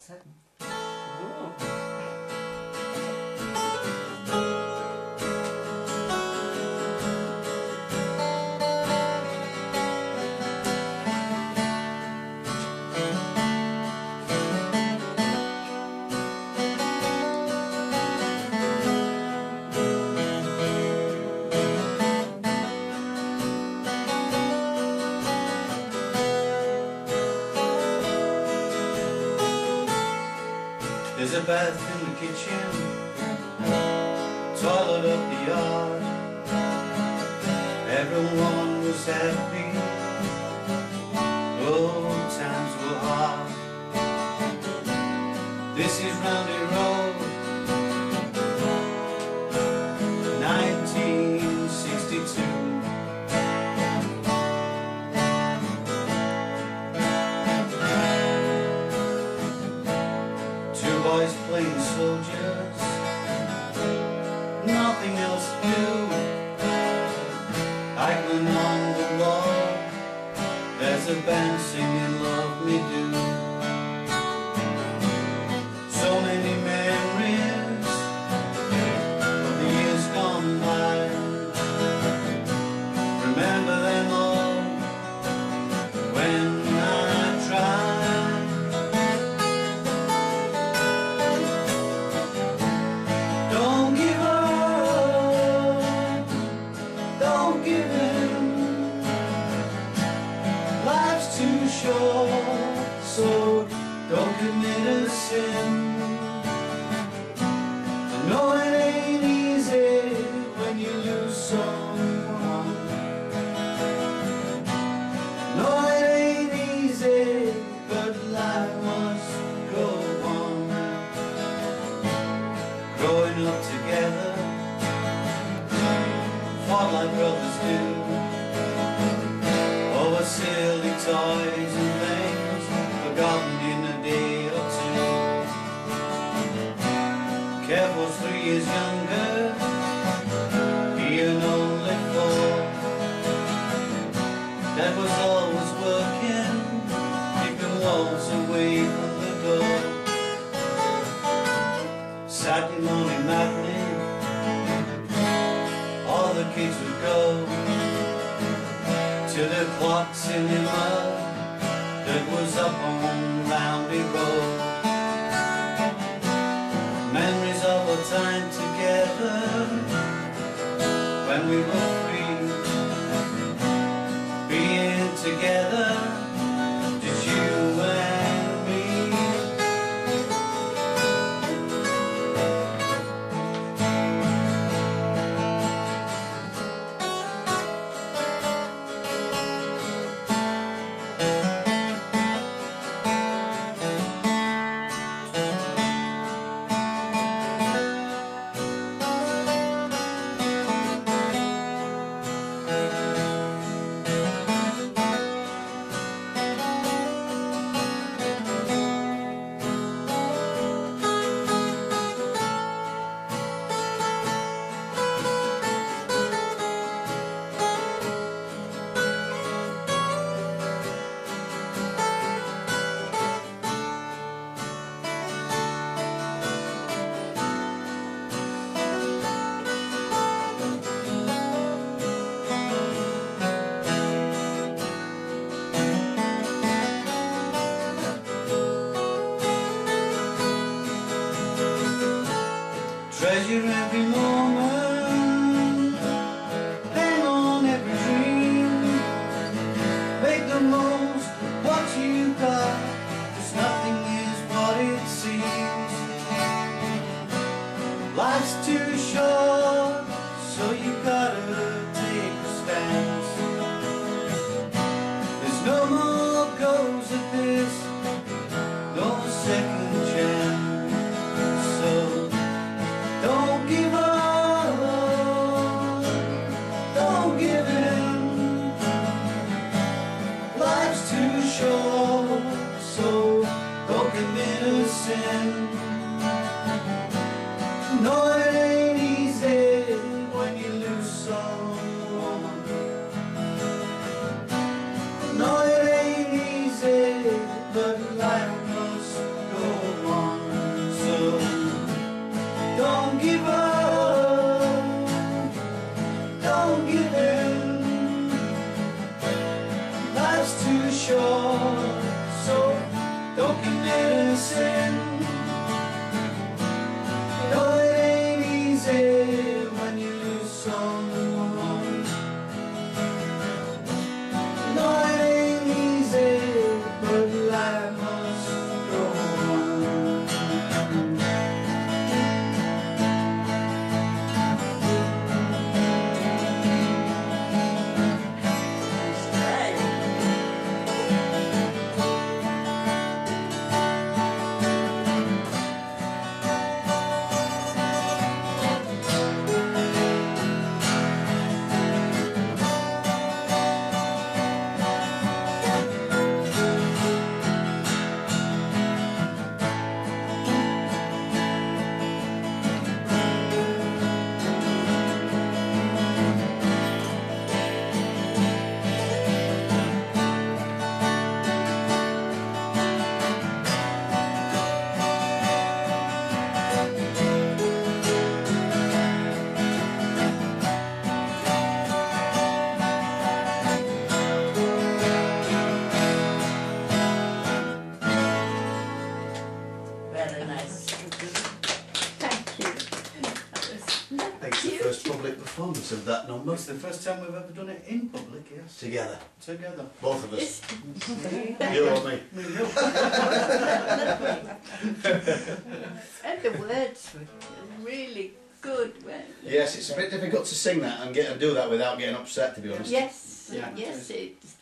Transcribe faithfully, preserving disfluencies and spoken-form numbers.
Second. Ooh. There's a bath in the kitchen, toilet up the yard. Everyone was happy, oh, times were hard. This is Rowley Road, nineteen sixty-two. Boys playing soldiers, nothing else to do. Eichmann on the wall, there's a band singing Love Me Do. So many memories of the years gone by. Remember them all when I try. Don't give up, don't give in. Life's too short, so don't commit a sin. I know it ain't easy when you lose someone. No, it ain't easy, but life must go on. Growing up together, fought like brothers do, over silly toys and things forgotten in a day or two. Kev was three years younger, he and only four. Dad was always working, keeping walls away from the door. Saturday morning matinee, all the kids would go to the clocks in the mud that was up on Rowley Road. Memories of our time together when we were free, being together, just you and me. Treasure every moment, hang on every dream. Make the most of what you got, 'cause nothing is what it seems. Life's too short, so you gotta take a stance. There's no more goes at this, no second chance. So don't give up, don't give in. Life's too short, so don't commit a sin. No, it ain't easy when you lose someone. No, it ain't easy, but life must go life's too short, so don't commit a sin. No, it ain't easy when you lose someone. No, it ain't easy, but life must go on. Very nice. Thank you. That was It's the first public performance of that number. It's the first time we've ever done it in public, yes. Together. Together. Both of us. Yes. You or me. And the words were really good, weren't they? Yes, it's a bit difficult to sing that and get and do that without getting upset, to be honest. Yes, Yeah, it yes, is. it's